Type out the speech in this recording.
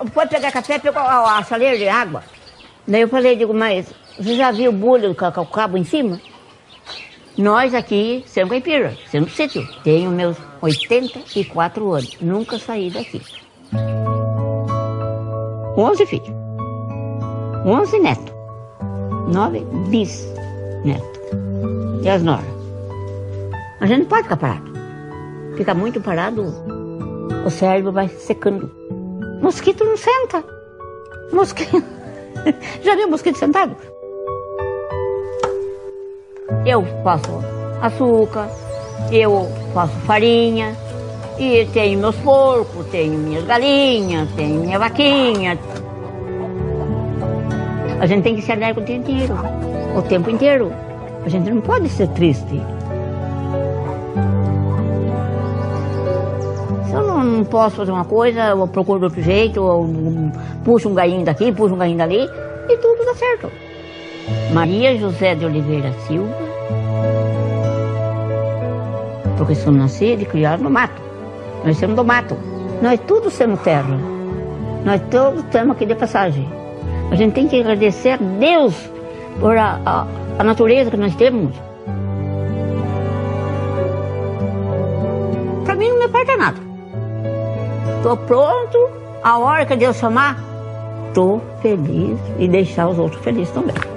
foi pegar café, pegou a chaleira de água. Daí eu falei, digo, mas você já viu o bulho com o cabo em cima? Nós aqui, sendo caipira, sendo sítio, tenho meus 84 anos, nunca saí daqui. 11 filhos, 11 netos, 9 bisnetos e as noras. A gente não pode ficar parado. Fica muito parado, o cérebro vai secando. Mosquito não senta. Mosquito. Já viu mosquito sentado? Eu faço açúcar, eu faço farinha, e tenho meus porcos, tenho minhas galinhas, tenho minha vaquinha. A gente tem que ser alegre o tempo inteiro. A gente não pode ser triste. Se eu não posso fazer uma coisa, eu procuro de outro jeito, ou puxo um galinho daqui, puxo um galinho dali, e tudo dá certo. Maria José de Oliveira Silva, porque sou nascida e criada no mato. Nós somos do mato. Nós todos somos terra. Nós todos estamos aqui de passagem. A gente tem que agradecer a Deus por a natureza que nós temos. Para mim não me falta nada. Estou pronto, a hora que Deus chamar, estou feliz e deixar os outros felizes também.